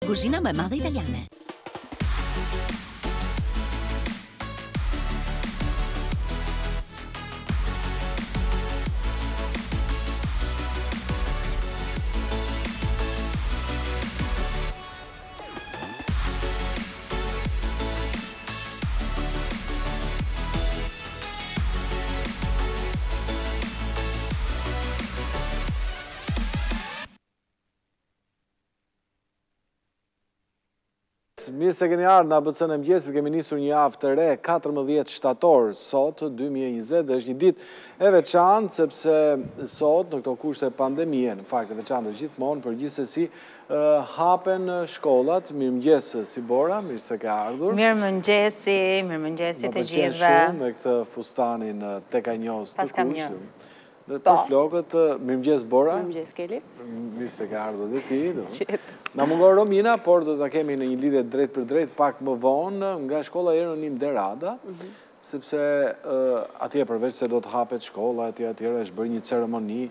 Kuzhina më e madhe italiane. Mirë se keni ardhur në abcen e mëngjesit, kemi nisur një javë të re, 14 shtator, sot, 2020, dhe është një ditë e veçantë, sepse sot, në këto kushte pandemie, në fakt e veçantë është gjithmonë, për gjithsesi, hapen shkollat. Mirë mëngjes, Sibora, mirë se ke ardhur. Mirë mëngjesi të gjithëve. Më pëlqen shumë me këtë fustanin tekanjos të kushtë. Dhe për flokët, mirë mëngjes, Bora. Mirë mëngjes, Keli. Mirë se ka ardhur dhe ti. Na mungon Romina, por do ta kemi në një lidhje drejt për drejt pak më vonë nga shkolla Jeronim Derada, sepse atje përveç se do të hapet shkolla, atje është bërë një ceremoni,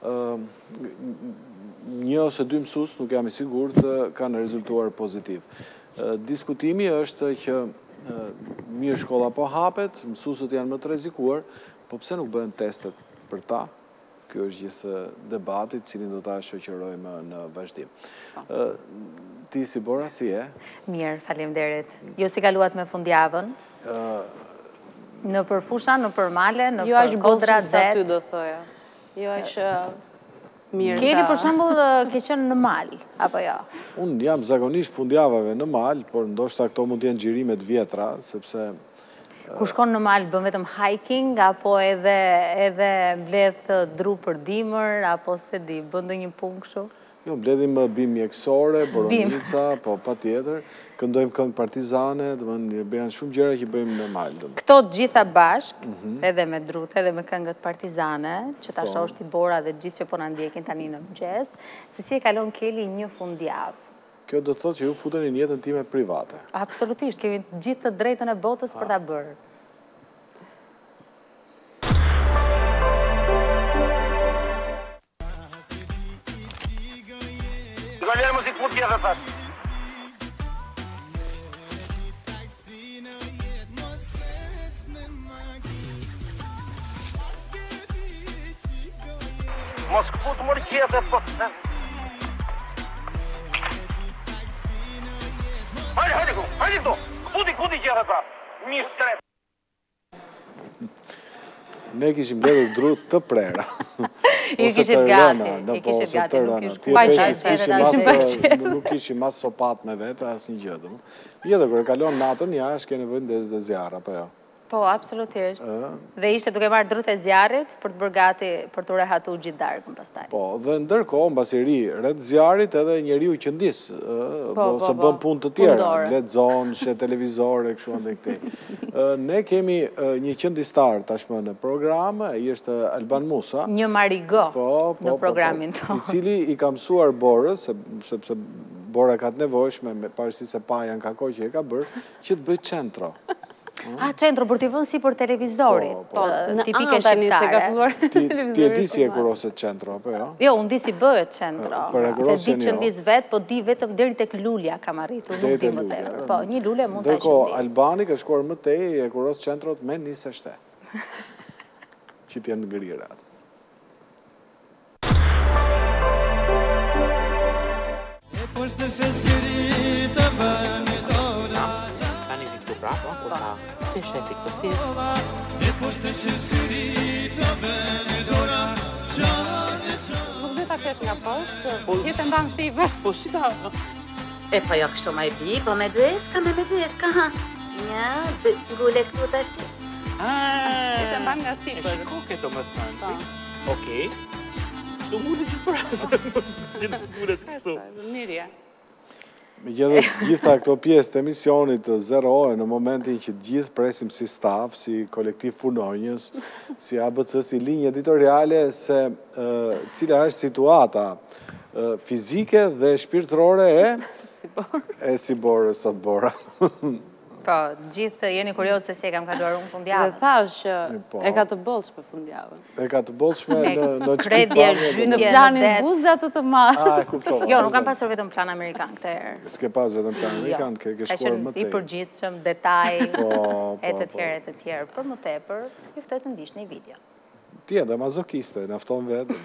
një ose dy mësues, nuk jam i sigurt, kanë rezultuar pozitiv. Diskutimi është që mirë shkolla po hapet, mësuesët janë më të rrezikuar, po pse nuk bëhen testet për ta? Kjo është gjithë debatit, cilin do ta shoqërojmë në vazhdim. Ti, Sibora, si e? Mirë, faleminderit. Jo si kaluat me fundjavën? Në përfusha, në përmale, në përkodra, det? Jo, do thoja. Jo, është mirë. Keli, për shembull, ke qenë në mal, apo jo? Unë jam zakonisht fundjavave në mal, por ndoshta këto mund të jenë xhirimet vjetra, sepse Kur shkon në mal, bën vetëm hiking, apo edhe mbledh dru për dimër, apo se di, bën ndonjë punë kështu? Jo, mbledhim bimë mjekësore, boronica, po patjetër, këndojmë këngë partizane, bëjnë shumë gjëra që bëjmë në mal. Këto të gjitha bashk, edhe me drut, edhe me këngët partizane, që ta shoh Bora dhe gjithë që po na ndjekin tani në mëngjes, se si e kalon Keli një fundjavë. Kjo do të thotë që ju futeni në jetën time private. Absolutisht, kemi gjithë të drejtën e botës për ta bërë. Galera muzikë mund t'jeve thash. Mos këput mërë qjetë e po. Hajde këtu, këputi qjetë e ta. Një stret. Ne kishim bledhur drut të prera. I kishit gati, nuk ishte Nuk kishim as sopat me vete, as një gjë. Jo, dhe kërë kalon natën jashtë, ke nevojë ndezë dhe zjarë, apo jo? Po, absolutisht. Dhe ishte duke marrë drut e zjarit për të bërë gati për të rehatu gjithë darkën pastaj. Po, dhe ndërkohë, mbasi ri, rreth zjarit edhe njeriu qëndis, ose bën punë të tjera, lexon, sheh televizor e kështu andaj këtej. Ne kemi një qëndistar tashmë në program, ai është Alban Musa. Një marigo në programin tonë. I cili i ka mësuar Borës, sepse Bora ka të nevojshme, me parësisht se Pajan ka kohë që e ka bërë, që të bëj centro. Centro, për t'i vënë si për televizorit, tipike shqiptare. Ti e di si e kuroset centro, apo jo? Jo, unë di si bëhet centro. Se di qëndis vetë, po di vetëm deri tek lulja kam arritur, nuk di më tepër. Po, një lule mund ta qëndis. Ndërkohë, Albani ka shkuar më tej e kuros centrot me 27. Që t'jenë ngrirat. Si shefi këto, si nuk dhe ta kesh nga poshtë, jetë mban sipër. Po si ta... E po jo kështu ma i bi, po me dueska, ha. Nja, gule këtu të ashtë. Jetë mban nga sipër. E shiko këto më thënë. Okej. Kështu gule që përasë. Gule të kështu. Mirja. Me gjitha këto pjesë të emisionit zerohen në momentin që gjithë presim si staf, si kolektiv punonjës, si ABC, si linjë editoriale, se cila është situata fizike dhe shpirtërore e Siborës, të të Bora. Po, gjithë jeni kurios se si e kam kaluar unë fundjavën. Dhe thash që e ka të bollsh për fundjavën. E ka të bollshme në kredje, çpitpamje. Në planin buzat të madh. E kuptova. Jo, nuk kam pasur vetëm plan amerikan këtë herë. S'ke pas vetëm plan amerikan, ke shkuar më tej. I përgjithshëm, detaj, e të tjerë. Për më tepër, ju ftoj të ndiqni video. Ti edhe mazokiste, nafton vetë.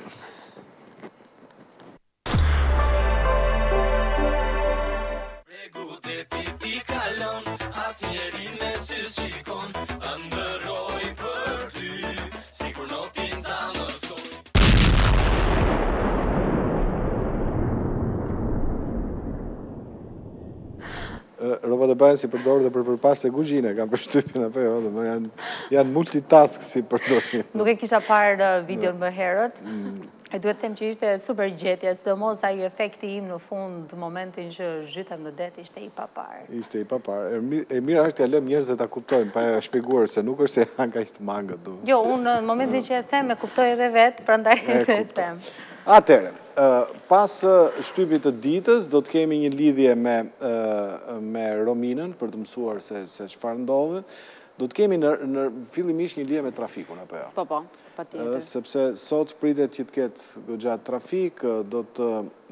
Robat e bajnë si përdorë dhe për përpas e kuzhine, kam përshtypjen apo jo, dhe janë multitask si përdorin. Duke kisha parë videon më herët, e duhet them që ishte super gjetje, sidomos ai efekti im në fund, momentin që zhytem në det, ishte i papar. Ishte i papar. E mira është t'ja lëm njerëzve ta kuptojnë, pa e shpjeguar se nuk është se janë kaq të mangët. Jo, unë në momentin që e them, e kuptoj edhe vetë, prandaj e them. Atere, pas shtypit të ditës, do të kemi një lidhje me Rominën, për të mësuar se çfarë ndodhet. Do të kemi në fillimisht një lidhje me trafikun, apo jo? Po, patjetër. Sepse sot pritet që të ketë gjatë trafik, do të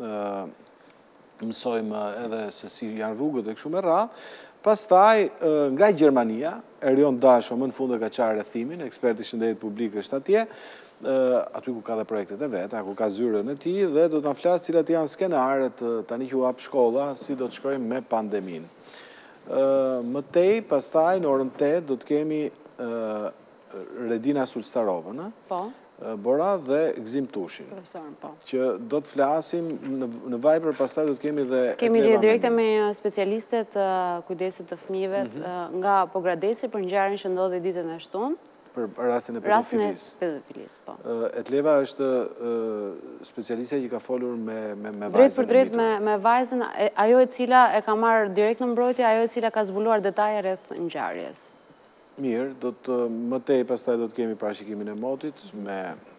mësojmë edhe se si janë rrugët e kështu me radhë. Pastaj, nga Gjermania, Erion Dasho më në fund e ka qarë rrethimin, eksperti shëndetit publik është atje, aty ku ka dhe projektet e veta, ku ka zyrën e ti, dhe do të na flasë cilat janë skenarët, tani që u hap shkolla, si do të shkojmë me pandemin. Mëtej, pastaj, në orën 8, do të kemi Redina Sulstarovën, Bora dhe Gzim Tushin. Profesorën, po. Që do të flasim në Viber, pastaj do të kemi dhe... Kemi lidhje direkte me specialistet kujdesit të fëmijëve nga Pogradeci për ngjarjen që ndodhi ditën e shtunë. Për rastin e pedofilis. Po. Etleva është specialistja që ka folur me vajzën. Drejt për drejt me vajzën, ajo e cila e ka marrë direkt në mbrojtje, ajo e cila ka zbuluar detaje rreth ngjarjes. Mirë, do të mëtej pastaj do të kemi parashikimin e motit me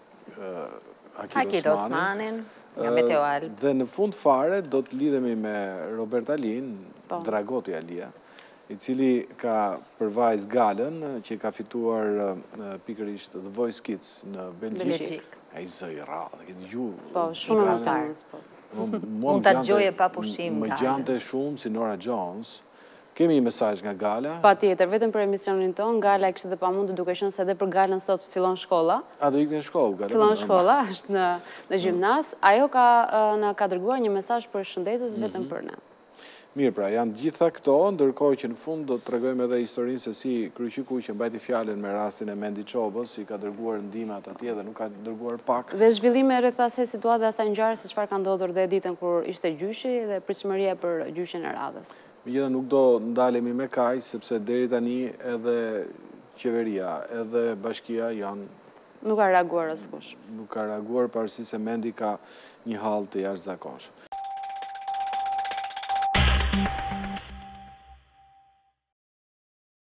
Akil Osmanin, nga Meteo Alp. Dhe në fund fare do të lidhemi me Robert Alin, Dragoti Alia, i cili ka përvajz Galën, që ka fituar pikërisht The Voice Kids në Belgjik. E i zë i radhë, këtë ju... Po, shumë emocionës, po. Mund të gjoje pa pushim Galën. Më gjante shumë si Nora Jones. Kemi një mesazh nga Gala. Patjetër, vetëm për emisionin tonë, Gala e kishte pamundë duke qenë se edhe për Galën sot fillon shkolla. A do ikte në shkollë, Gala? Fillon shkolla, është në gjimnas. Ajo na ka dërguar një mesazh për shëndetës vetëm për ne. Mirë, pra, janë gjitha këto, ndërkohë që në fund do të tregojmë edhe historinë se si Kryqëku që mbajti fjalën me rastin e Mendi Çobës, si ka dërguar ndihmat atje dhe nuk ka dërguar pak. Dhe zhvillime rreth asaj situate, asaj ngjarje se çfarë ka ndodhur dhe ditën kur ishte gjyshi dhe pritshmëria për gjyshin e radhës. Megjithatë nuk do ndalemi me kaq, sepse deri tani edhe qeveria, edhe bashkia janë nuk ka reaguar askush. Nuk ka reaguar pavarësisht se Mendi ka një hall të jashtëzakonshëm.